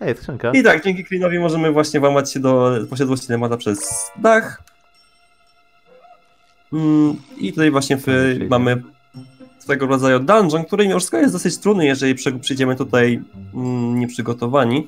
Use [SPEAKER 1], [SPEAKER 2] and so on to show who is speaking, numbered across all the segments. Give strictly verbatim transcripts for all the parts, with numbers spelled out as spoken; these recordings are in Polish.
[SPEAKER 1] Ej, skrzynka.
[SPEAKER 2] I tak, dzięki Klinowi możemy właśnie włamać się do posiadłości Nemata przez dach. Mm, I tutaj właśnie w, mamy swego rodzaju dungeon, który mimo wszystko jest dosyć trudny, jeżeli przyjdziemy tutaj mm, nieprzygotowani.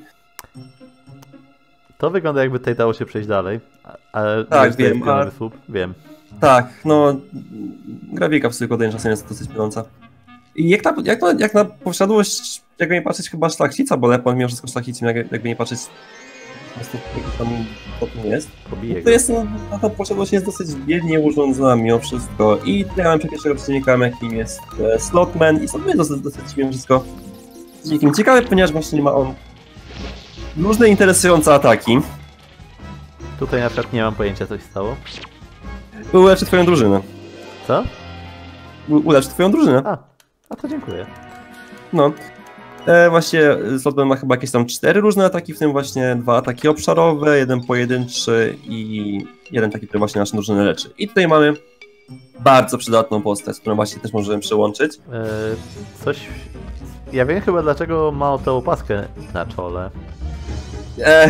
[SPEAKER 1] To wygląda, jakby tutaj dało się przejść dalej. Ale
[SPEAKER 2] tak, wiem. A...
[SPEAKER 1] Wiem.
[SPEAKER 2] Tak, no grafika w tylko czasem jest dosyć myląca. I jak na, jak, na, jak na posiadłość, jakby nie patrzeć, chyba szlachcica, bo Lepon mimo wszystko szlachcicą, jak, jakby nie patrzeć, po prostu tam to jest.
[SPEAKER 1] Pobiję
[SPEAKER 2] to jest, no, ta posiadłość jest dosyć biednie urządzona mimo wszystko. I tutaj mamy pierwszego przeciwnika, jakim jest e, Slotman, i Slotman jest dosyć, dosyć mimo wszystko przeciwnikiem ciekawy, ponieważ właśnie ma on różne interesujące ataki.
[SPEAKER 1] Tutaj na przykład nie mam pojęcia, co się stało.
[SPEAKER 2] Ulepszy twoją drużynę.
[SPEAKER 1] Co?
[SPEAKER 2] Ulepszy twoją drużynę.
[SPEAKER 1] A, a to dziękuję.
[SPEAKER 2] No. E, właśnie Slotman ma chyba jakieś tam cztery różne ataki, w tym właśnie dwa ataki obszarowe, jeden pojedynczy i jeden taki, który właśnie naszą drużynę leczy. I tutaj mamy bardzo przydatną postać, którą właśnie też możemy przełączyć.
[SPEAKER 1] E, coś... Ja wiem chyba, dlaczego ma tę opaskę na czole.
[SPEAKER 2] E,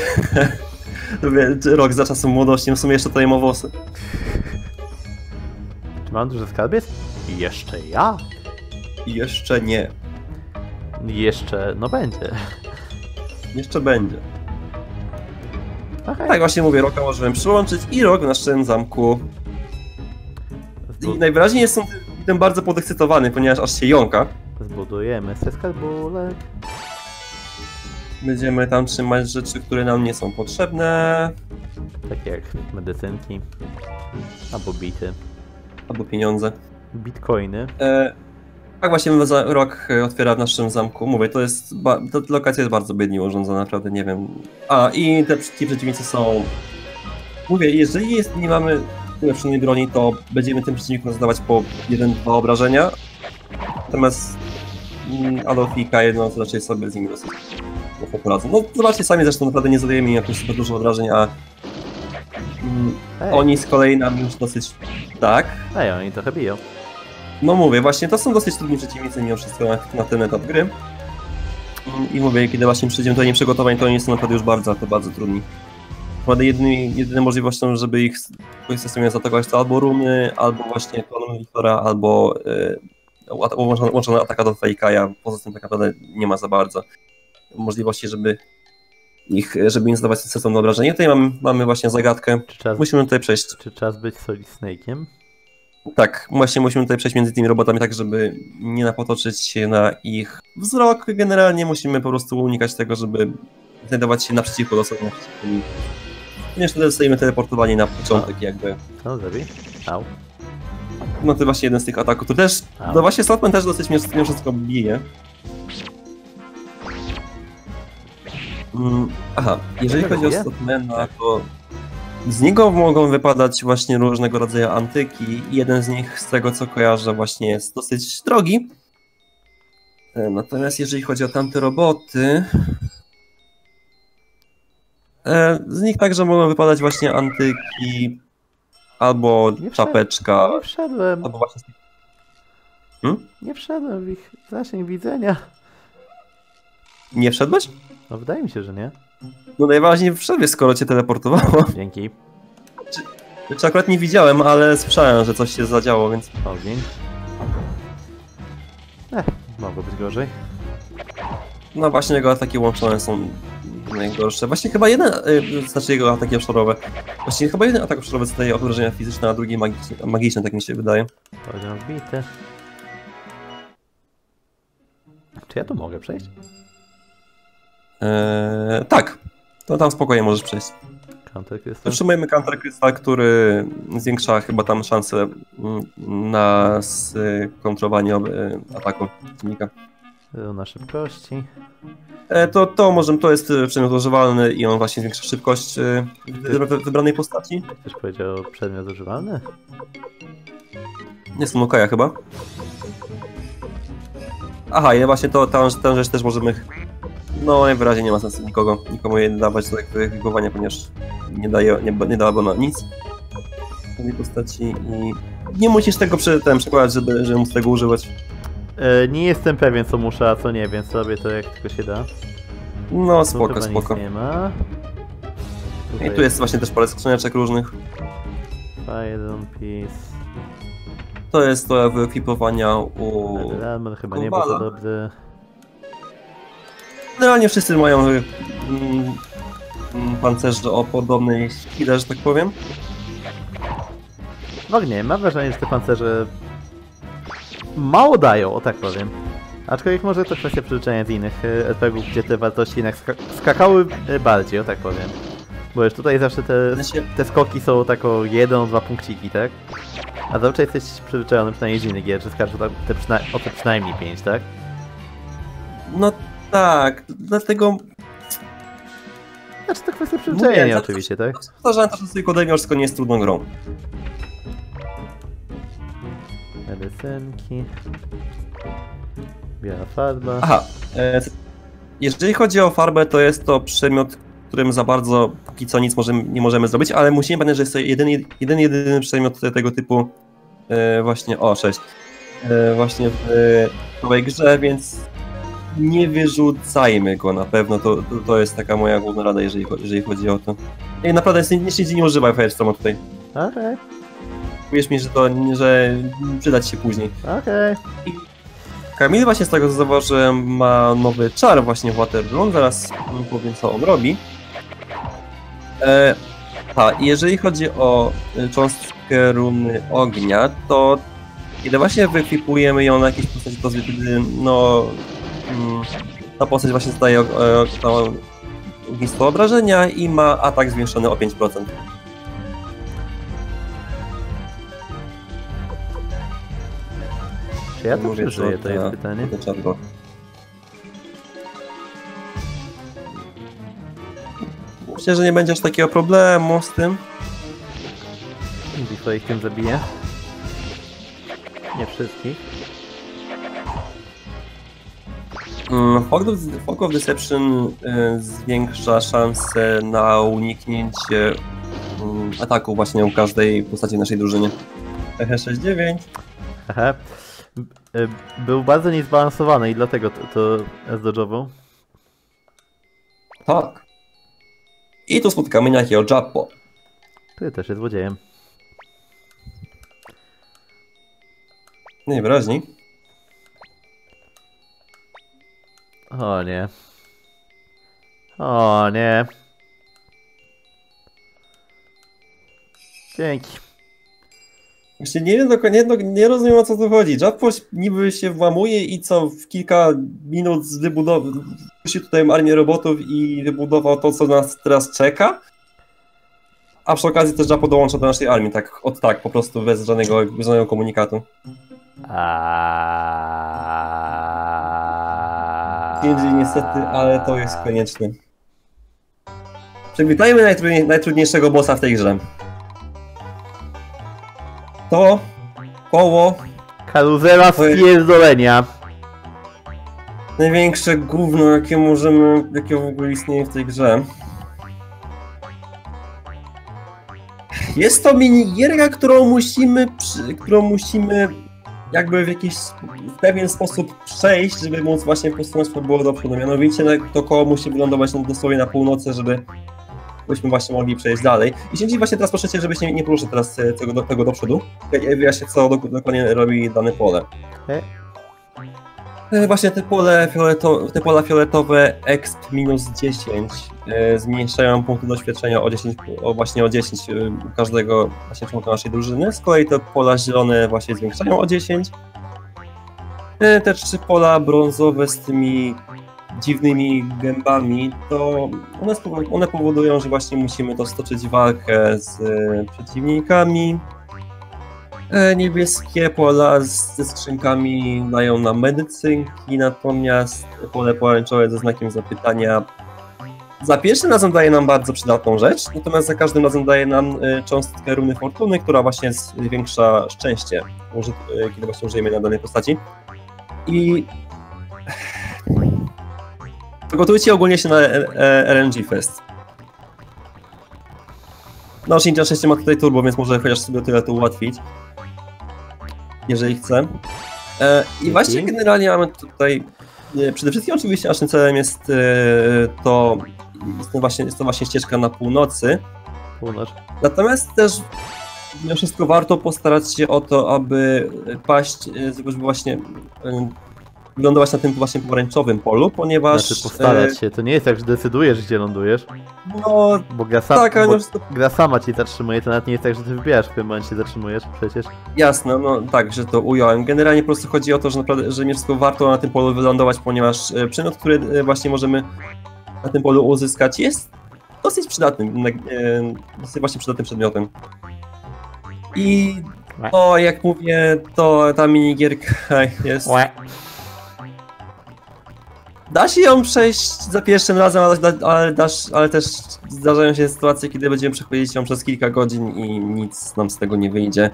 [SPEAKER 2] Rok za czasem młodości, w sumie jeszcze tutaj ma włosy.
[SPEAKER 1] Czy mam duży skarbiec? Jeszcze ja?
[SPEAKER 2] Jeszcze nie.
[SPEAKER 1] Jeszcze, no będzie.
[SPEAKER 2] Jeszcze będzie.
[SPEAKER 1] Okay.
[SPEAKER 2] Tak właśnie mówię, Roka możemy przyłączyć i Rok w naszym zamku. I najwyraźniej jest on tym bardzo podekscytowany, ponieważ aż się jąka.
[SPEAKER 1] Zbudujemy sobie skarbulek.
[SPEAKER 2] Będziemy tam trzymać rzeczy, które nam nie są potrzebne.
[SPEAKER 1] Tak jak medycynki. Albo bity.
[SPEAKER 2] Albo pieniądze.
[SPEAKER 1] Bitcoiny.
[SPEAKER 2] E, tak właśnie Rok otwiera w naszym zamku. Mówię, to jest. Ta lokacja jest bardzo biednie urządzona, naprawdę nie wiem. A i te ci przeciwnicy są. Mówię, jeżeli jest, nie mamy ulepszonej broni, to będziemy tym przeciwnikom zadawać po jeden dwa obrażenia. Natomiast Adolf i K jedno to raczej sobie z nimi dosyć poradzą. No zobaczcie sami, zresztą naprawdę nie zadajemy im jakoś super dużo obrażeń, a mm, oni z kolei nam już dosyć tak.
[SPEAKER 1] Ej, oni trochę biją.
[SPEAKER 2] No mówię, właśnie to są dosyć trudni przeciwnicy mimo wszystko na, na ten etap gry. I, I mówię, kiedy właśnie przyjdziemy do nieprzygotowań, to oni są naprawdę już bardzo, to bardzo trudni. Naprawdę jedyny, jedyną możliwością, żeby ich systemie zaatakować, to albo runy, albo właśnie kolumny Wiktora, albo yy, łączona ataka do Fejkaja. Poza tym tak naprawdę nie ma za bardzo możliwości, żeby ich, żeby im zadawać sensowne obrażenie. Tutaj mamy, mamy właśnie zagadkę.
[SPEAKER 1] Czas,
[SPEAKER 2] musimy tutaj przejść.
[SPEAKER 1] Czy czas być Solid Snake'iem?
[SPEAKER 2] Tak, właśnie musimy tutaj przejść między tymi robotami tak, żeby nie napotoczyć się na ich wzrok. Generalnie musimy po prostu unikać tego, żeby znajdować się naprzeciwko dosłownie. Ponieważ wtedy zostajemy teleportowani na początek jakby.
[SPEAKER 1] Co zrobi? Au.
[SPEAKER 2] No to właśnie jeden z tych ataków, to też,
[SPEAKER 1] Au.
[SPEAKER 2] no właśnie Slotman też dosyć mnie wszystko bije. Mm, aha, jeżeli chodzi o Slotmana, to z niego mogą wypadać właśnie różnego rodzaju antyki i jeden z nich, z tego co kojarzę, właśnie jest dosyć drogi. Natomiast jeżeli chodzi o tamte roboty, z nich także mogą wypadać właśnie antyki, albo
[SPEAKER 1] nie
[SPEAKER 2] czapeczka,
[SPEAKER 1] nie wszedłem.
[SPEAKER 2] albo właśnie...
[SPEAKER 1] Hmm? Nie wszedłem w ich zasięg widzenia.
[SPEAKER 2] Nie wszedłeś?
[SPEAKER 1] No wydaje mi się, że nie.
[SPEAKER 2] No najważniej wszedłeś, skoro cię teleportowało.
[SPEAKER 1] Dzięki.
[SPEAKER 2] Czy, czy akurat nie widziałem, ale słyszałem, że coś się zadziało, więc...
[SPEAKER 1] Ogień. Eh, mogło być gorzej.
[SPEAKER 2] No właśnie jego ataki łączone są najgorsze. Właśnie chyba jeden, yy, znaczy jego ataki obszarowe. Właśnie chyba jeden atak obszarowy zadaje obrażenia fizyczne, a drugi magiczne, magiczne, tak mi się wydaje.
[SPEAKER 1] Poziom wbity. Czy ja tu mogę przejść?
[SPEAKER 2] Eee, tak, to tam spokojnie możesz przejść.
[SPEAKER 1] Counter Crystal?
[SPEAKER 2] Otrzymujemy Counter Crystal, który zwiększa chyba tam szansę na skontrolowanie ataku przeciwnika.
[SPEAKER 1] Na szybkości.
[SPEAKER 2] E, to, to może to jest przedmiot używalny i on właśnie zwiększa szybkość e, wy, wybranej postaci.
[SPEAKER 1] Ktoś powiedział przedmiot używalny?
[SPEAKER 2] Nie są Okaja chyba. Aha, i właśnie to, tę, tę rzecz też możemy... No najwyraźniej nie ma sensu nikogo, nikomu jej dawać do wyegzekwowania, ponieważ nie daje, nie, nie dałaby ona nic tej postaci i nie musisz tego przy, ten, przekładać, żeby, żeby móc tego używać.
[SPEAKER 1] E, nie jestem pewien co muszę, a co nie, więc robię to jak tylko się da.
[SPEAKER 2] No
[SPEAKER 1] Tu
[SPEAKER 2] spoko,
[SPEAKER 1] chyba
[SPEAKER 2] spoko.
[SPEAKER 1] nic nie ma.
[SPEAKER 2] I tu jest właśnie też parę skrzyneczek różnych.
[SPEAKER 1] Fire Piece.
[SPEAKER 2] To jest to wyekwipowania u...
[SPEAKER 1] Armor chyba nie był za
[SPEAKER 2] Kowala.
[SPEAKER 1] dobry.
[SPEAKER 2] Generalnie wszyscy mają mm, mm, pancerze o podobnej sile, że tak powiem.
[SPEAKER 1] No nie, mam wrażenie, że te pancerze mało dają, o tak powiem. Aczkolwiek może to kwestia przyzwyczajenia z innych e, er pe gie ów, gdzie te wartości jednak ska skakały e, bardziej, o tak powiem. Bo już tutaj zawsze te,
[SPEAKER 2] Znaczy-
[SPEAKER 1] te skoki są tak o jeden, dwa punkciki, tak? A zazwyczaj jesteś przyzwyczajony przynajmniej z innych gier, że skaczą tak te przyna o te przynajmniej pięć, tak?
[SPEAKER 2] No tak, dlatego...
[SPEAKER 1] Znaczy to kwestia przyzwyczajenia
[SPEAKER 2] Mówię,
[SPEAKER 1] oczywiście, tak?
[SPEAKER 2] Powtarzałem to, że tylko Demior, wszystko nie jest trudną grą.
[SPEAKER 1] Medycynki. Biała farba.
[SPEAKER 2] Aha, e, jeżeli chodzi o farbę, to jest to przedmiot, którym za bardzo póki co nic możemy, nie możemy zrobić, ale musimy pamiętać, że jest to jeden, jeden jedyny przedmiot tego typu e, właśnie, o sześć, e, właśnie w e, całej grze, więc nie wyrzucajmy go na pewno, to, to, to jest taka moja główna rada, jeżeli, jeżeli chodzi o to. I naprawdę jest, nie, nie używaj Firestorma tutaj.
[SPEAKER 1] Okej, okay,
[SPEAKER 2] Wierz mi, że to, że przydać się później.
[SPEAKER 1] okej. Okay.
[SPEAKER 2] Kamil właśnie z tego co zauważyłem ma nowy czar właśnie w Waterloo, zaraz powiem co on robi. E, a, jeżeli chodzi o cząstkę runy ognia, to kiedy właśnie wyekwipujemy ją na jakiejś postaci, to wtedy no mm, ta postać właśnie zdaje e, ognisko obrażenia i ma atak zwiększony o pięć procent.
[SPEAKER 1] Czy ja to
[SPEAKER 2] Mówię,
[SPEAKER 1] przeżyję, to jest
[SPEAKER 2] ta-
[SPEAKER 1] pytanie.
[SPEAKER 2] to czarno. Myślę, że nie będzie aż takiego problemu z tym.
[SPEAKER 1] Bitwa ich tym zabije. Nie wszystkich.
[SPEAKER 2] Mm, Fog of, Fog of Deception y, zwiększa szanse na uniknięcie y, ataku właśnie u każdej postaci w naszej drużynie. H sześćdziesiąt dziewięć.
[SPEAKER 1] Aha. B- y, Był bardzo niezbalansowany i dlatego to, to zdodżował.
[SPEAKER 2] Tak. I tu spotkamy niejakiego Jappo.
[SPEAKER 1] Ty też jest złodziejem.
[SPEAKER 2] Najwyraźniej.
[SPEAKER 1] O nie. O nie. Dzięki.
[SPEAKER 2] Właśnie nie wiem dokładnie, nie, nie rozumiem o co tu chodzi. Jappo niby się włamuje i co w kilka minut wybudował tutaj armię robotów i wybudował to, co nas teraz czeka. A przy okazji też Jappo dołącza do naszej armii, tak od tak, po prostu bez żadnego, bez żadnego komunikatu.
[SPEAKER 1] Aaaa...
[SPEAKER 2] P N G niestety, ale to jest konieczne. Przywitajmy najtrudniej, najtrudniejszego bossa w tej grze. To koło
[SPEAKER 1] Karuzela spierdolenia.
[SPEAKER 2] największe gówno, jakie możemy, jakie w ogóle istnieje w tej grze. Jest to minigierka, którą musimy, przy, którą musimy jakby w jakiś w pewien sposób przejść, żeby móc właśnie posunąć fabułę do przodu. Mianowicie to koło musi wylądować dosłownie na północy, żeby byśmy właśnie mogli przejść dalej. I dzięki właśnie teraz proszę cię, żebyś nie, nie poruszał teraz tego do, tego do przodu. Ja wyjaśnię, co do, dokładnie robi dane pole.
[SPEAKER 1] Okay.
[SPEAKER 2] Właśnie te, pole fioleto, te pola fioletowe exp minus dziesięć e, zmniejszają punkty doświadczenia o dziesięć, o właśnie o dziesięć e, u każdego właśnie członka naszej drużyny. Z kolei te pola zielone właśnie zwiększają o dziesięć. E, te trzy pola brązowe z tymi dziwnymi gębami, to one, one powodują, że właśnie musimy to stoczyć walkę z e, przeciwnikami. Niebieskie pola ze skrzynkami dają nam medycynki, natomiast pole pomarańczowe ze znakiem zapytania za pierwszym razem daje nam bardzo przydatną rzecz, natomiast za każdym razem daje nam cząstkę runy fortuny, która właśnie zwiększa szczęście, kiedy właśnie użyjemy na danej postaci. I przygotujcie ogólnie się na R N G Fest. No, Shinja sześć ma tutaj turbo, więc może chociaż sobie tyle to ułatwić. Jeżeli chce. E, I właśnie generalnie mamy tutaj Przede wszystkim oczywiście naszym celem jest to, jest to, właśnie, jest to właśnie ścieżka na północy.
[SPEAKER 1] Północ.
[SPEAKER 2] Natomiast też mimo wszystko warto postarać się o to, aby paść, żeby właśnie lądować na tym właśnie pomarańczowym polu, ponieważ...
[SPEAKER 1] Znaczy postarać się, to nie jest tak, że decydujesz, gdzie lądujesz.
[SPEAKER 2] No...
[SPEAKER 1] Bo gra, sam,
[SPEAKER 2] tak, ale
[SPEAKER 1] bo
[SPEAKER 2] wszystko...
[SPEAKER 1] gra sama cię zatrzymuje, to nawet nie jest tak, że ty wybierasz, w którym momencie zatrzymujesz przecież.
[SPEAKER 2] Jasne, no tak, że to ująłem. Generalnie po prostu chodzi o to, że naprawdę, że mimo wszystko warto na tym polu wylądować, ponieważ przedmiot, który właśnie możemy na tym polu uzyskać, jest dosyć przydatnym, dosyć właśnie przydatnym przedmiotem. I no, jak mówię, to ta minigierka jest... Da się ją przejść za pierwszym razem, ale, dasz, ale też zdarzają się sytuacje, kiedy będziemy przechodzić ją przez kilka godzin i nic nam z tego nie wyjdzie.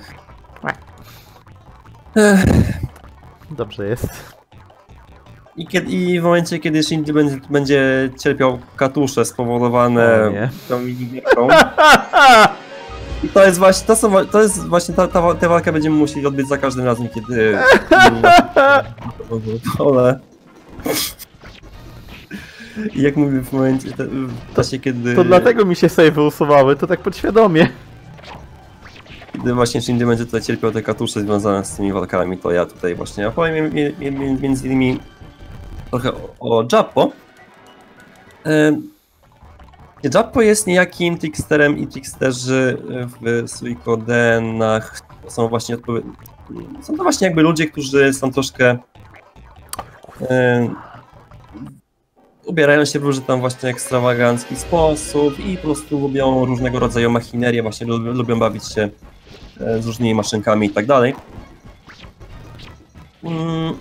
[SPEAKER 2] Ech.
[SPEAKER 1] Dobrze jest.
[SPEAKER 2] I, kiedy, I w momencie, kiedy Shinji będzie, będzie cierpiał katusze spowodowane tą minigierką. I to jest właśnie, to, są, to jest właśnie ta, ta, tę walkę będziemy musieli odbyć za każdym razem, kiedy... Ale... I jak mówię w momencie, w czasie kiedy...
[SPEAKER 1] To dlatego mi się save usuwały, to tak podświadomie.
[SPEAKER 2] Kiedy właśnie Shinji będzie tutaj cierpiał te katusze związane z tymi walkami, to ja tutaj właśnie opowiem między innymi trochę o, o Jappo. Jappo jest niejakim tricksterem i tricksterzy w Suikodenach są właśnie odpowiedni. Są to właśnie jakby ludzie, którzy są troszkę e, ubierają się w różny tam właśnie ekstrawagancki sposób i po prostu lubią różnego rodzaju machinerię, właśnie lubią, lubią bawić się z różnymi maszynkami i tak dalej. Mm.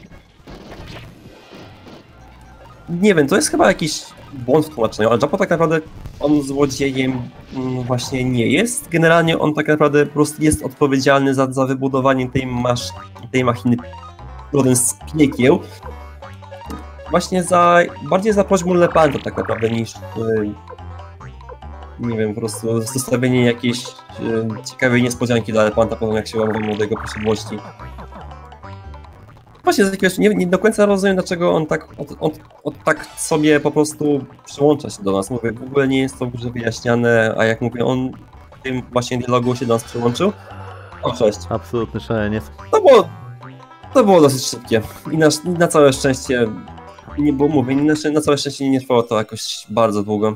[SPEAKER 2] Nie wiem, to jest chyba jakiś błąd w tłumaczeniu, ale Jappo tak naprawdę on złodziejem właśnie nie jest. Generalnie on tak naprawdę po prostu jest odpowiedzialny za, za wybudowanie tej, masz, tej machiny rodem z piekieł. Właśnie za, bardziej za prośbą Lepanta tak naprawdę niż yy, nie wiem, po prostu zostawienie jakiejś yy, ciekawej niespodzianki dla Lepanta po tym, jak się łamał młodego posiadłości. Właśnie z jakiegoś, nie, nie do końca rozumiem, dlaczego on tak, od, od, od tak sobie po prostu przyłącza się do nas. Mówię, w ogóle nie jest to w grze wyjaśniane, a jak mówię, on w tym właśnie dialogu się do nas przyłączył. O, cześć.
[SPEAKER 1] Absolutny szaleniec.
[SPEAKER 2] To było, to było dosyć szybkie i na, na całe szczęście, nie było mówię, na, na całe szczęście nie trwało to jakoś bardzo długo.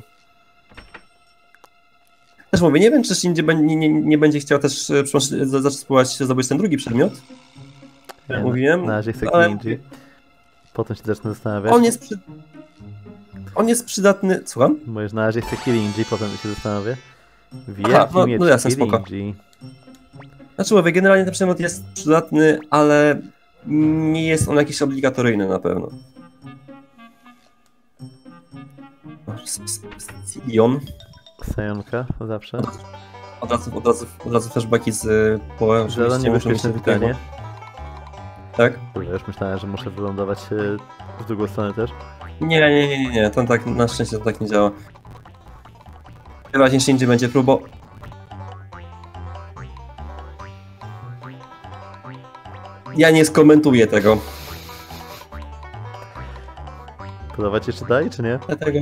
[SPEAKER 2] Też mówię, nie wiem, czy Shinji nie, nie, nie będzie chciał też zacząć spróbować zdobyć ten drugi przedmiot. Jak mówiłem,
[SPEAKER 1] na razie chcę
[SPEAKER 2] ale...
[SPEAKER 1] Kirinji. Potem się zacznę zastanawiać.
[SPEAKER 2] On jest, przy... on jest przydatny... Słucham?
[SPEAKER 1] Mówisz, na razie chcę Kirinji, potem się zastanowię. Wielki
[SPEAKER 2] Aha, no,
[SPEAKER 1] miecz
[SPEAKER 2] no jasne, spoko.
[SPEAKER 1] Kirinji.
[SPEAKER 2] Znaczy mówię, generalnie ten przedmiot jest przydatny, ale nie jest on jakiś obligatoryjny na pewno. Sion.
[SPEAKER 1] Sajonka, zawsze.
[SPEAKER 2] Od razu, od razu, od razu flashbacki z Poe, oczywiście muszę mieć
[SPEAKER 1] pytanie.
[SPEAKER 2] Tak?
[SPEAKER 1] Kurde, już myślałem, że muszę wylądować w drugą stronę też.
[SPEAKER 2] Nie, nie, nie, nie, nie, to tak, na szczęście to tak nie działa. Wyraźnie Shinji będzie próbował. Ja nie skomentuję tego.
[SPEAKER 1] Próbować jeszcze dalej, czy nie?
[SPEAKER 2] Ja tego...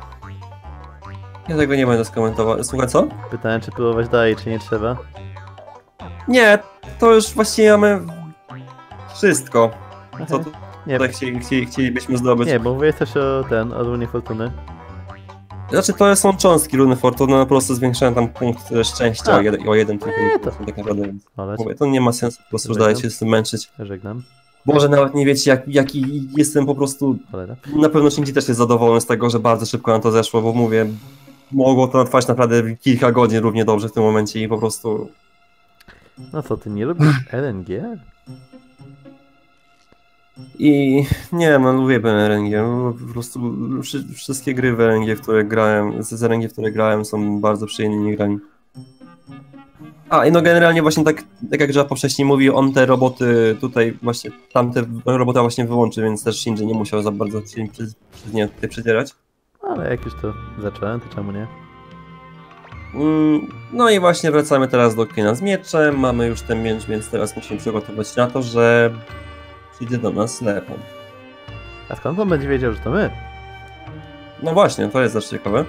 [SPEAKER 2] Ja tego nie będę skomentował. Słuchaj, co?
[SPEAKER 1] Pytałem, czy próbować dalej, czy nie trzeba?
[SPEAKER 2] Nie, to już właściwie mamy wszystko, co
[SPEAKER 1] Okay.
[SPEAKER 2] tu,
[SPEAKER 1] Nie,
[SPEAKER 2] tutaj chcieli, chcieli, chcielibyśmy zdobyć.
[SPEAKER 1] nie, bo mówię też o ten, o runie fortuny.
[SPEAKER 2] Znaczy to są cząstki runy fortuny, po prostu zwiększają tam punkt szczęścia o, jed o jeden tylko
[SPEAKER 1] Nie, to...
[SPEAKER 2] tak naprawdę.
[SPEAKER 1] Ale
[SPEAKER 2] Mówię, to nie ma sensu, po prostu dalej się z tym męczyć.
[SPEAKER 1] żegnam.
[SPEAKER 2] Boże, nawet nie wiecie jak, jaki jestem po prostu...
[SPEAKER 1] Cholera.
[SPEAKER 2] Na pewno Shinji też jest zadowolony z tego, że bardzo szybko na to zeszło, bo mówię, mogło to trwać naprawdę kilka godzin równie dobrze w tym momencie i po prostu...
[SPEAKER 1] No co, ty nie lubisz R N G?
[SPEAKER 2] I nie wiem, no lubię R N G, po prostu wszystkie gry w R N G, w które grałem, z R N G, w które grałem są bardzo przyjemnymi grami. A, i no generalnie właśnie tak, tak jak Jappo wcześniej mówił, on te roboty tutaj właśnie, tamte roboty właśnie wyłączy, więc też Shinji nie musiał za bardzo się przez, przez nie tutaj przedzierać.
[SPEAKER 1] Ale jak już to zacząłem, to czemu nie?
[SPEAKER 2] Mm, no i właśnie wracamy teraz do kina z mieczem, mamy już ten miecz, więc teraz musimy przygotować się na to, że przyjdzie do nas Lepon.
[SPEAKER 1] A skąd on będzie wiedział, że to my?
[SPEAKER 2] No właśnie, to jest też ciekawe.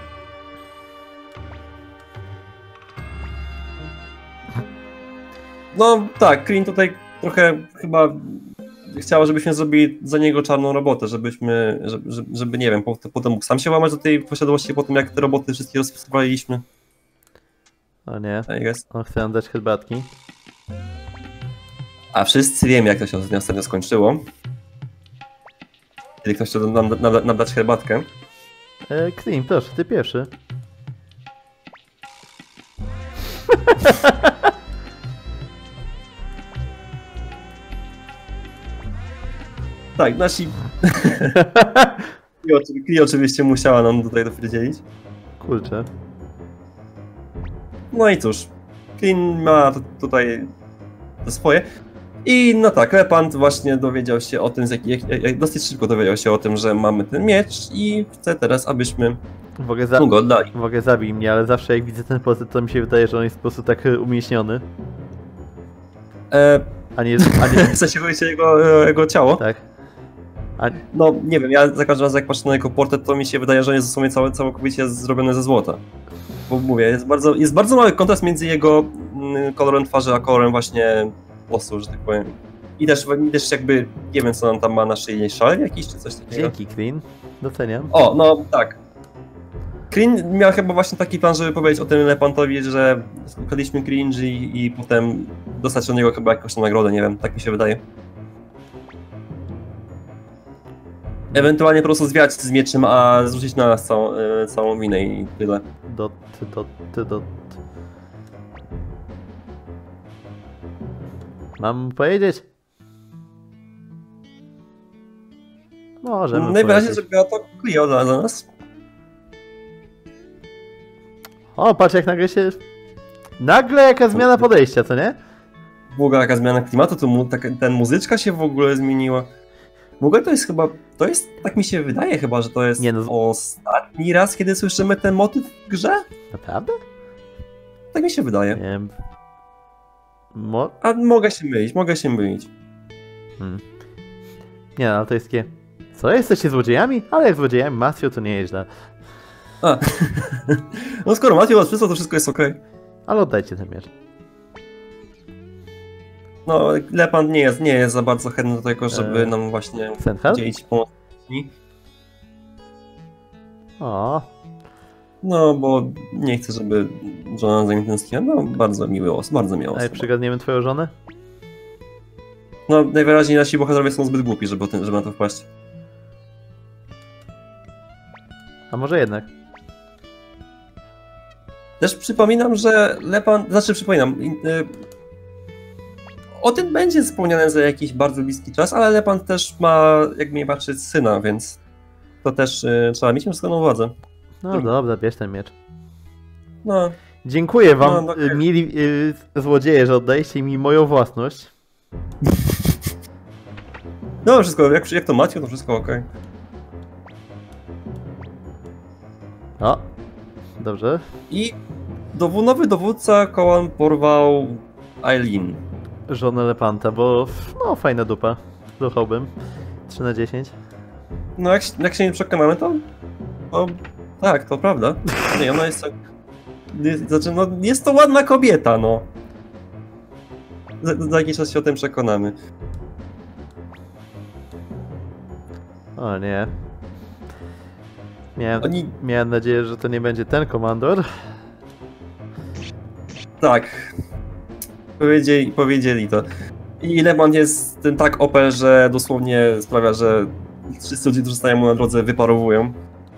[SPEAKER 2] No tak, Clean tutaj trochę chyba chciał, żebyśmy zrobili za niego czarną robotę, żebyśmy, żeby, żeby nie wiem, potem mógł sam się łamać do tej posiadłości po tym, jak te roboty wszystkie rozprawiliśmy.
[SPEAKER 1] O nie,
[SPEAKER 2] I guess.
[SPEAKER 1] on chce nam dać herbatki.
[SPEAKER 2] A wszyscy wiemy, jak to się ostatnio skończyło. Kiedy ktoś chciał nam, nam, nam dać herbatkę.
[SPEAKER 1] E, Clean, proszę, ty pierwszy.
[SPEAKER 2] Tak, nasi... Kli oczywiście musiała nam tutaj dowiedzieć.
[SPEAKER 1] Kurczę.
[SPEAKER 2] No i cóż, Clean ma tutaj to swoje. I no tak, Lepant właśnie dowiedział się o tym, jak, jak, jak dosyć szybko dowiedział się o tym, że mamy ten miecz i chce teraz, abyśmy
[SPEAKER 1] W ogóle, za...
[SPEAKER 2] mu go oddali.
[SPEAKER 1] w ogóle zabij mnie, ale zawsze jak widzę ten pozyt, to mi się wydaje, że on jest po prostu tak e, umieśniony.
[SPEAKER 2] E,
[SPEAKER 1] A nie, a nie...
[SPEAKER 2] w sensie chodzi o jego, jego ciało?
[SPEAKER 1] tak. A...
[SPEAKER 2] No nie wiem, ja za każdym razem jak patrzę na jego portret, to mi się wydaje, że on jest dosłownie całe, całkowicie zrobiony ze złota. Bo mówię, jest bardzo, jest bardzo mały kontrast między jego mm, kolorem twarzy, a kolorem właśnie włosów, że tak powiem. I też, i też jakby, nie wiem co on tam ma na szyi, szal jakiś czy coś takiego.
[SPEAKER 1] Dzięki, Clean. Doceniam.
[SPEAKER 2] O, no tak. Clean miał chyba właśnie taki plan, żeby powiedzieć o tym Lepantowi, że ukradliśmy cringe i, i potem dostać od niego chyba jakąś tam nagrodę, nie wiem, tak mi się wydaje. Ewentualnie po prostu zwiać z mieczem, a zrzucić na nas całą, y, całą winę i tyle.
[SPEAKER 1] Dot, dot, dot. Mam powiedzieć? Możemy
[SPEAKER 2] Najwyraźniej
[SPEAKER 1] powiedzieć.
[SPEAKER 2] zrobiła to Clio dla za nas.
[SPEAKER 1] O, patrz jak nagle się... Nagle jaka zmiana podejścia, co nie?
[SPEAKER 2] W ogóle jaka zmiana klimatu, to mu, tak, ten muzyczka się w ogóle zmieniła. W ogóle to jest chyba, to jest, tak mi się wydaje chyba, że to jest
[SPEAKER 1] Nie no.
[SPEAKER 2] ostatni raz, kiedy słyszymy ten motyw w grze?
[SPEAKER 1] Naprawdę?
[SPEAKER 2] Tak mi się wydaje.
[SPEAKER 1] Nie wiem. Mo...
[SPEAKER 2] A mogę się mylić, mogę się mylić.
[SPEAKER 1] Hmm. Nie no, ale to jest takie... Co, jesteście złodziejami? Ale jak złodziejami Matthew, to nie jest źle.
[SPEAKER 2] A. No skoro Matthew odprzysłał, to wszystko jest okej. Okay.
[SPEAKER 1] Ale oddajcie ten miecz.
[SPEAKER 2] No, Lepant nie jest, nie jest za bardzo chętny do tego, żeby
[SPEAKER 1] Eee,
[SPEAKER 2] nam właśnie
[SPEAKER 1] Senthal?
[SPEAKER 2] dzielić pomoc.
[SPEAKER 1] O,
[SPEAKER 2] No, bo nie chcę, żeby żona za nim tęskniła. No, bardzo miły os, bardzo miły
[SPEAKER 1] a jak
[SPEAKER 2] osoba.
[SPEAKER 1] przygadniemy twoją żonę?
[SPEAKER 2] No, najwyraźniej nasi bohaterowie są zbyt głupi, żeby, o tym, żeby na to wpaść.
[SPEAKER 1] A może jednak?
[SPEAKER 2] Też przypominam, że Lepant, znaczy przypominam, y, o tym będzie wspomniane za jakiś bardzo bliski czas, ale Lepant też ma, jak mnie patrzeć, syna, więc to też y, trzeba mieć wszystko na uwadze.
[SPEAKER 1] No dobra, bierz ten miecz.
[SPEAKER 2] No,
[SPEAKER 1] Dziękuję wam,
[SPEAKER 2] No, no,
[SPEAKER 1] y, mili y, złodzieje, że oddaliście mi moją własność.
[SPEAKER 2] no wszystko, jak, jak to macie, to wszystko okej.
[SPEAKER 1] O, dobrze.
[SPEAKER 2] I dowu, nowy dowódca Kołan porwał Eileen.
[SPEAKER 1] Żonę Lepanta, bo no fajna dupa. Ruchałbym. trzy na dziesięć.
[SPEAKER 2] No jak, jak się nie przekonamy, to, to tak, to prawda. Nie, ona jest tak... Jest, znaczy, no, jest to ładna kobieta, no. Za, za jakiś czas się o tym przekonamy.
[SPEAKER 1] O nie. Miałem,
[SPEAKER 2] Oni...
[SPEAKER 1] miałem nadzieję, że to nie będzie ten komandor.
[SPEAKER 2] Tak. Powiedzieli, powiedzieli to. I Lepant jest tym tak O P, że dosłownie sprawia, że wszyscy ludzie, którzy stają mu na drodze, wyparowują.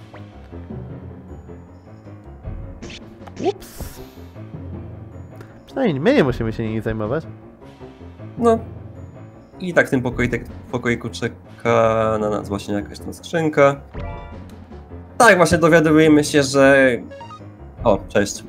[SPEAKER 1] Ups. Przynajmniej my nie musimy się nimi zajmować.
[SPEAKER 2] No. I tak w tym pokoju, tak, w pokoiku czeka na nas właśnie jakaś tam skrzynka. Tak, właśnie dowiadujemy się, że... O, cześć.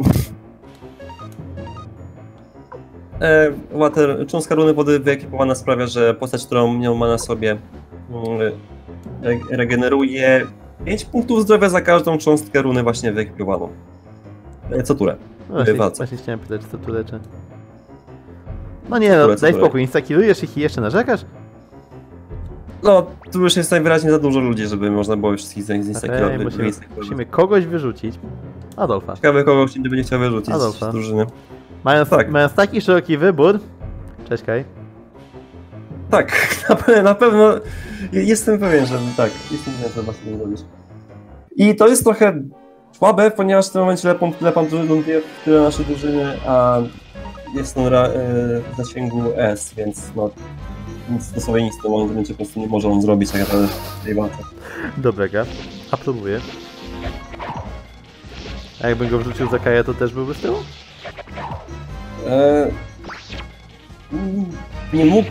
[SPEAKER 2] E, Water, cząstka runy wody wyekwipowana sprawia, że postać, którą nią ma na sobie, re, regeneruje pięć punktów zdrowia za każdą cząstkę runy właśnie wyekwipowaną. E, co turę.
[SPEAKER 1] No właśnie,
[SPEAKER 2] Walce.
[SPEAKER 1] właśnie chciałem pytać, co tu leczę. No nie no,
[SPEAKER 2] Które, co
[SPEAKER 1] daj
[SPEAKER 2] które?
[SPEAKER 1] spokój, instakilujesz ich i jeszcze narzekasz?
[SPEAKER 2] No, tu już jest najwyraźniej za dużo ludzi, żeby można było wszystkich z z
[SPEAKER 1] Okej,
[SPEAKER 2] takiego
[SPEAKER 1] musimy,
[SPEAKER 2] miejsca.
[SPEAKER 1] musimy kogoś wyrzucić. Adolfa.
[SPEAKER 2] Ciekawe, kogo inny będzie chciał wyrzucić
[SPEAKER 1] Adolfa.
[SPEAKER 2] z drużyny.
[SPEAKER 1] Mając,
[SPEAKER 2] Tak.
[SPEAKER 1] mając taki szeroki wybór... Cześć, Kaj.
[SPEAKER 2] Tak, na, pe- na pewno jestem pewien, że tak, jestem pewien, że właśnie nie robisz. I to jest trochę słabe, ponieważ w tym momencie lepą, lepą ląduje w tyle naszej drużyny, a jest on ra, y, w zasięgu S, więc no nic, dosłownie nic w tym momencie po prostu nie może on zrobić tak naprawdę w tej walce.
[SPEAKER 1] Dobrego. Aprobuję. A jakbym go wrzucił za Kaja, to też byłby z tyłu?
[SPEAKER 2] E, mm, nie mógł...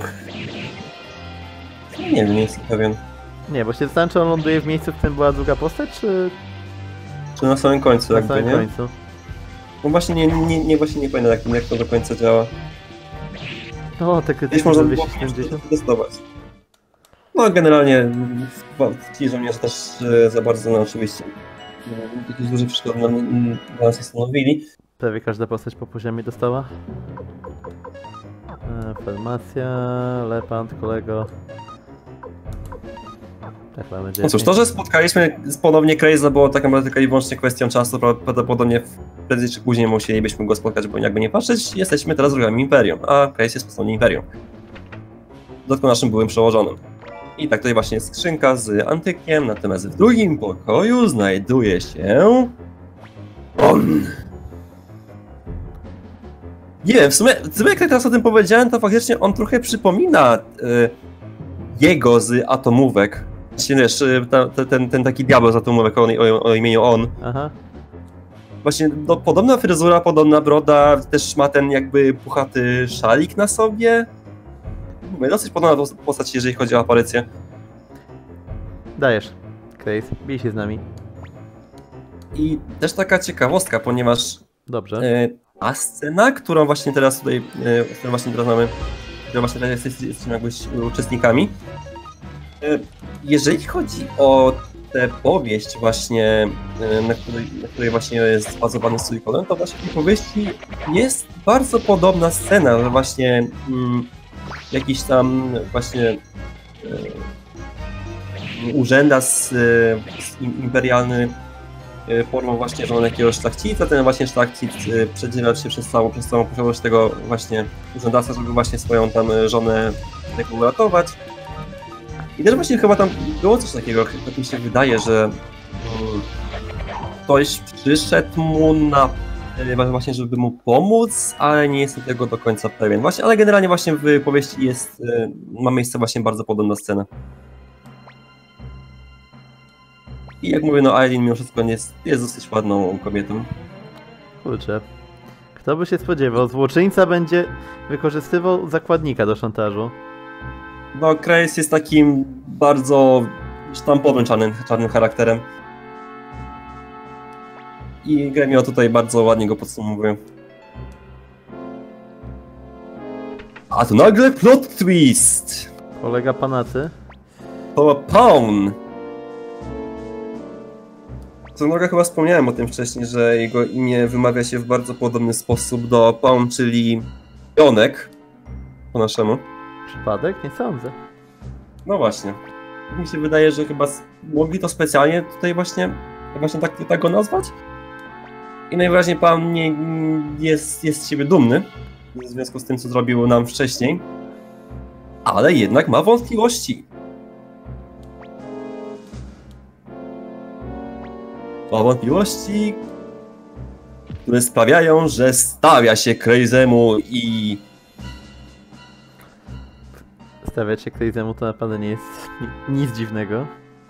[SPEAKER 2] Nie wiem, nie jestem pewien.
[SPEAKER 1] Nie, bo się zastanawiam, czy on ląduje w miejscu, w którym była druga postać, czy
[SPEAKER 2] Czy na samym końcu
[SPEAKER 1] na
[SPEAKER 2] jakby,
[SPEAKER 1] samym
[SPEAKER 2] nie?
[SPEAKER 1] końcu?
[SPEAKER 2] No właśnie nie, nie, nie, właśnie nie pamiętam jak, jak to do końca działa.
[SPEAKER 1] O, te
[SPEAKER 2] Gdzieś
[SPEAKER 1] krytyki
[SPEAKER 2] można
[SPEAKER 1] za
[SPEAKER 2] było
[SPEAKER 1] dwieście siedemdziesiąt.
[SPEAKER 2] testować. No generalnie mm, ci żołnierze też e, za bardzo, no oczywiście, mm, jakieś duże przeszkody dla, mm, dla nas nie stanowili.
[SPEAKER 1] Prawie każda postać po poziomie dostała. E, Formacja, Lepant, kolego. Tak mamy
[SPEAKER 2] No cóż, to, że spotkaliśmy ponownie Craze'a było tak naprawdę tylko i wyłącznie kwestią czasu, pra- prawdopodobnie prędzej czy później musielibyśmy go spotkać, bo jakby nie patrzeć, jesteśmy teraz wrogami Imperium, a Craze jest po stronie Imperium. W dodatku naszym byłym przełożonym. I tak tutaj właśnie jest skrzynka z antykiem, natomiast w drugim pokoju znajduje się... on. Nie wiem, w sumie, w sumie jak teraz o tym powiedziałem, to faktycznie on trochę przypomina y, jego z atomówek. Właśnie wiesz, y, ta, ta, ten, ten taki diabeł z atomówek o, o, o imieniu On.
[SPEAKER 1] Aha.
[SPEAKER 2] Właśnie no, podobna fryzura, podobna broda, też ma ten jakby puchaty szalik na sobie. Mówię, dosyć podobna postać, jeżeli chodzi o aparycję.
[SPEAKER 1] Dajesz. Craze, bij się z nami.
[SPEAKER 2] I też taka ciekawostka, ponieważ
[SPEAKER 1] Dobrze.
[SPEAKER 2] e, ta scena, którą właśnie teraz tutaj, e, którą właśnie teraz mamy, którą właśnie teraz jesteśmy jest, jakby uczestnikami, e, jeżeli chodzi o tę powieść właśnie, e, na której, na której właśnie jest zbazowany Suikoden, to właśnie w tej powieści jest bardzo podobna scena, że właśnie mm, jakiś tam właśnie e, urzędas e, imperialny e, formą właśnie żony jakiegoś szlachcica, ten właśnie szlachcic e, przedziera się przez całą, przez całą posiadłość tego właśnie urzędasa, żeby właśnie swoją tam żonę tego uratować. I też właśnie chyba tam było coś takiego, jak mi się wydaje, że mm, ktoś przyszedł mu na e, właśnie, żeby mu pomóc, ale nie jestem tego do końca pewien. Właśnie, ale generalnie właśnie w powieści jest, e, ma miejsce właśnie bardzo podobna scena. I jak mówię, no Aileen mimo wszystko jest, jest dosyć ładną kobietą.
[SPEAKER 1] Kurczę. Kto by się spodziewał? Złoczyńca będzie wykorzystywał zakładnika do szantażu.
[SPEAKER 2] No Craze jest takim bardzo sztampowym czarnym, czarnym charakterem. I Gremio tutaj bardzo ładnie go podsumowuje. A tu nagle plot twist!
[SPEAKER 1] Kolega Panacy.
[SPEAKER 2] To Pawn! Co drogą chyba wspomniałem o tym wcześniej, że jego imię wymawia się w bardzo podobny sposób do Pawn, czyli Jonek po naszemu.
[SPEAKER 1] Przypadek? Nie sądzę.
[SPEAKER 2] No właśnie. Mi się wydaje, że chyba mogli to specjalnie tutaj właśnie, właśnie tak, tak go nazwać. I najwyraźniej Pan nie jest, jest z siebie dumny w związku z tym, co zrobił nam wcześniej, ale jednak ma wątpliwości. Ma wątpliwości, które sprawiają, że stawia się Crazy'emu i...
[SPEAKER 1] Stawiać się Crazy'emu to naprawdę nie jest ni- nic dziwnego.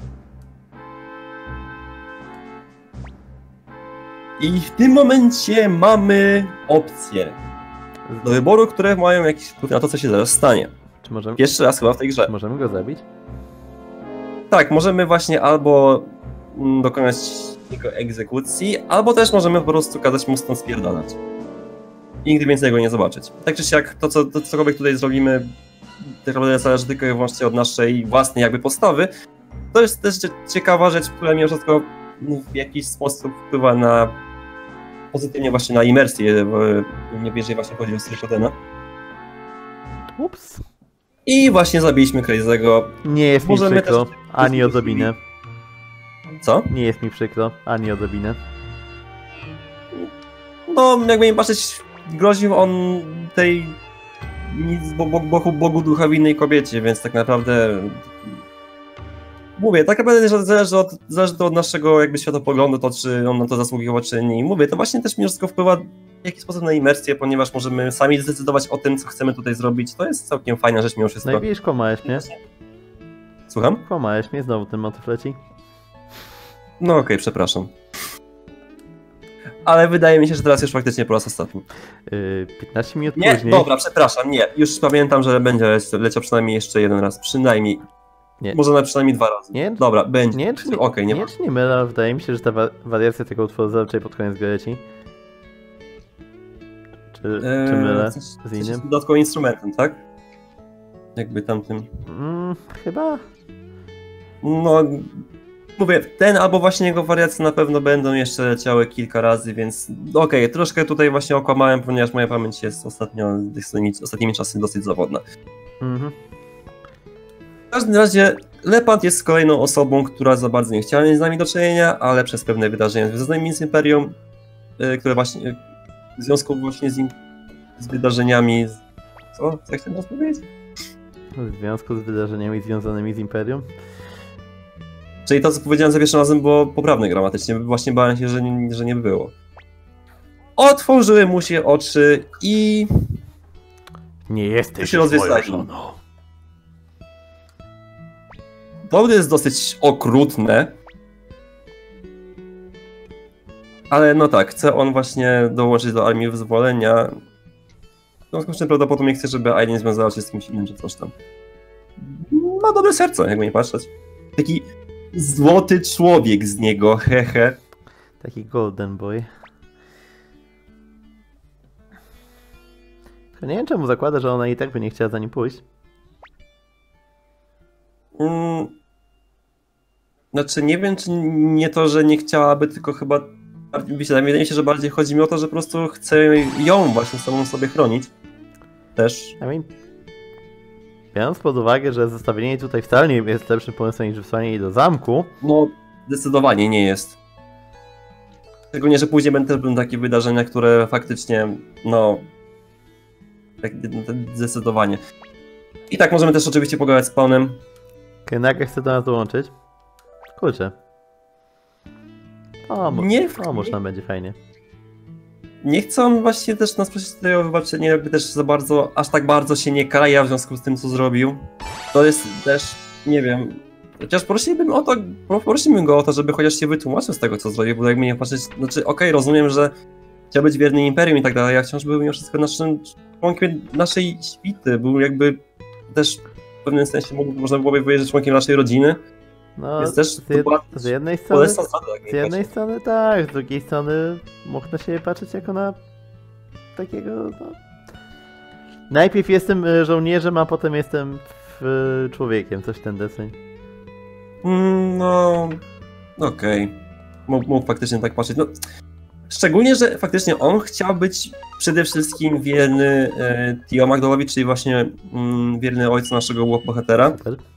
[SPEAKER 2] I w tym momencie mamy opcje do wyboru, które mają jakiś wpływ na to, co się zaraz stanie.
[SPEAKER 1] Czy możemy,
[SPEAKER 2] Pierwszy raz chyba w tej grze.
[SPEAKER 1] czy możemy go zabić?
[SPEAKER 2] Tak, możemy właśnie albo mm, dokonać jego egzekucji, albo też możemy po prostu kazać mu stąd spierdalać. I nigdy więcej go nie zobaczyć. Tak czy siak, to, co, to cokolwiek tutaj zrobimy, tak naprawdę zależy tylko i wyłącznie od naszej własnej jakby postawy. To jest też ciekawa rzecz, która mimo wszystko w jakiś sposób wpływa na pozytywnie właśnie na imersję, nie jeżeli właśnie chodzi o Suikodena.
[SPEAKER 1] Ups.
[SPEAKER 2] I właśnie zabiliśmy Crazy'ego.
[SPEAKER 1] Nie jest mi
[SPEAKER 2] Możemy
[SPEAKER 1] przykro,
[SPEAKER 2] też-
[SPEAKER 1] ani odrobinę.
[SPEAKER 2] Co?
[SPEAKER 1] Nie jest mi przykro, ani odrobinę.
[SPEAKER 2] No, jakby nie patrzeć, groził on tej nic, bo, bo, bo, Bogu ducha winnej kobiecie, więc tak naprawdę mówię, tak naprawdę że zależy, od, zależy to od naszego jakby światopoglądu, to czy on na to zasługiwał, czy nie. I mówię, to właśnie też mimo wszystko wpływa w jakiś sposób na imersję, ponieważ możemy sami zdecydować o tym, co chcemy tutaj zrobić. To jest całkiem fajna rzecz mimo wszystko.
[SPEAKER 1] No i widzisz, kłamałeś mnie.
[SPEAKER 2] Słucham?
[SPEAKER 1] Kłamałeś mnie, znowu ten motyw leci.
[SPEAKER 2] No okej, okay, przepraszam. Ale wydaje mi się, że teraz już faktycznie po raz ostatni.
[SPEAKER 1] Yy, piętnaście minut
[SPEAKER 2] Nie,
[SPEAKER 1] później.
[SPEAKER 2] dobra, przepraszam, nie. Już pamiętam, że będzie leciał przynajmniej jeszcze jeden raz. Przynajmniej.
[SPEAKER 1] Nie.
[SPEAKER 2] Może na przynajmniej dwa razy.
[SPEAKER 1] Nie?
[SPEAKER 2] Dobra, będzie.
[SPEAKER 1] Nie, czy nie,
[SPEAKER 2] Okej, nie,
[SPEAKER 1] nie,
[SPEAKER 2] ma.
[SPEAKER 1] czy nie mylę, ale wydaje mi się, że ta wa wariacja tego utworu zazwyczaj pod koniec gry leci. Czy, czy mylę
[SPEAKER 2] Eee, coś,
[SPEAKER 1] z
[SPEAKER 2] coś
[SPEAKER 1] innym?
[SPEAKER 2] jest dodatkowym instrumentem, tak? Jakby tamtym.
[SPEAKER 1] Mm, chyba.
[SPEAKER 2] No, mówię, ten albo właśnie jego wariacje na pewno będą jeszcze leciały kilka razy, więc okej, okay, troszkę tutaj właśnie okłamałem, ponieważ moja pamięć jest ostatnio, ostatnimi czasy dosyć zawodna.
[SPEAKER 1] Mhm.
[SPEAKER 2] W każdym razie Lepant jest kolejną osobą, która za bardzo nie chciała mieć z nami do czynienia, ale przez pewne wydarzenia związane z Imperium, yy, które właśnie w związku właśnie z, im, z wydarzeniami... Z... Co? Co chciałem teraz powiedzieć?
[SPEAKER 1] W związku z wydarzeniami związanymi z Imperium?
[SPEAKER 2] Czyli to, co powiedziałem za pierwszym razem, było poprawne gramatycznie, właśnie bałem się, że nie, że nie było. Otworzyły mu się oczy i...
[SPEAKER 1] Nie jesteś
[SPEAKER 2] się rozwieszają.
[SPEAKER 1] żoną.
[SPEAKER 2] To jest dosyć okrutne. Ale no tak, chce on właśnie dołączyć do Armii Wyzwolenia. W związku z czym prawdopodobnie chce, żeby Aileen związała się z kimś innym, czy coś tam. Ma dobre serce, jakby nie patrzeć. Taki złoty człowiek z niego, hehe.
[SPEAKER 1] Taki golden boy. Nie wiem, czemu zakłada, że ona i tak by nie chciała za nim pójść.
[SPEAKER 2] Mm. Znaczy, nie wiem, czy nie to, że nie chciałaby, tylko chyba... Wydaje mi się, że bardziej chodzi mi o to, że po prostu chce ją właśnie samą sobie chronić. Też.
[SPEAKER 1] I mean, biorąc pod uwagę, że zostawienie jej tutaj wcale nie jest lepszym pomysłem niż wysłanie jej do zamku.
[SPEAKER 2] No, zdecydowanie nie jest. Szczególnie, że później będą też będą takie wydarzenia, które faktycznie, no... Tak, zdecydowanie. I tak możemy też oczywiście pogadać z panem.
[SPEAKER 1] Kenaka chce do nas dołączyć. Kurczę. O, mo
[SPEAKER 2] Nie,
[SPEAKER 1] o może nam będzie fajnie.
[SPEAKER 2] Nie chcę on właśnie też nas prosić tutaj o wybaczenie, jakby też za bardzo, aż tak bardzo się nie kaja w związku z tym, co zrobił. To jest też, nie wiem, chociaż prosilibym o to, prosilibym go o to, żeby chociaż się wytłumaczył z tego, co zrobił, bo jakby nie patrzeć, znaczy okej, okay, rozumiem, że chciał być wierny Imperium i tak dalej, a wciąż był mimo wszystko naszym członkiem naszej świty, był jakby też w pewnym sensie można byłoby powiedzieć, że członkiem naszej rodziny.
[SPEAKER 1] No,
[SPEAKER 2] Więc też
[SPEAKER 1] z, jed
[SPEAKER 2] była
[SPEAKER 1] z jednej strony,
[SPEAKER 2] strony, tak,
[SPEAKER 1] z jednej strony tak, z drugiej strony mógł na siebie patrzeć jako na takiego, no... Najpierw jestem żołnierzem, a potem jestem w, człowiekiem, coś ten deseń.
[SPEAKER 2] Mm, no... Okej. Okay. Mógł, mógł faktycznie tak patrzeć. No, szczególnie, że faktycznie on chciał być przede wszystkim wierny e, Tio Magdalowi, czyli właśnie mm, wierny ojcu naszego bohatera.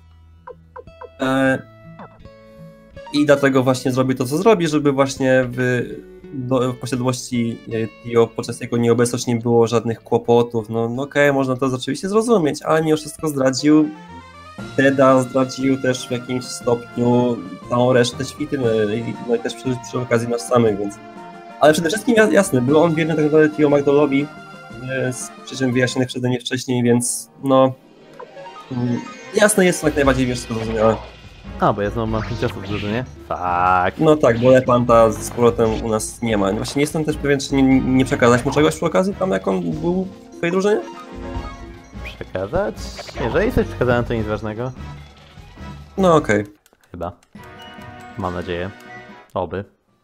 [SPEAKER 2] E, I dlatego właśnie zrobi to, co zrobi, żeby właśnie w, do, w posiadłości Tio podczas jego nieobecności nie było żadnych kłopotów. No, no okej, okay, można to oczywiście zrozumieć, ale mimo wszystko zdradził Teda, zdradził też w jakimś stopniu całą resztę świty, no i, no i też przy, przy okazji nas samych, więc... Ale przede wszystkim jasne, był on wierny tak naprawdę Tio Magdalowi, z przyczyn wyjaśnionych przeze mnie wcześniej, więc no... Jasne jest jak najbardziej wszystko zrozumiałe.
[SPEAKER 1] A, bo ja znowu mam pięć osób w drużynie. Fuck.
[SPEAKER 2] No tak, bo Lepanta z powrotem u nas nie ma. Właśnie nie jestem też pewien, czy nie, nie przekazać mu czegoś przy okazji tam, jak on był w twojej drużynie?
[SPEAKER 1] Przekazać? Jeżeli coś przekazałem, to nic ważnego.
[SPEAKER 2] No okej. Okay.
[SPEAKER 1] Chyba. Mam nadzieję. Oby.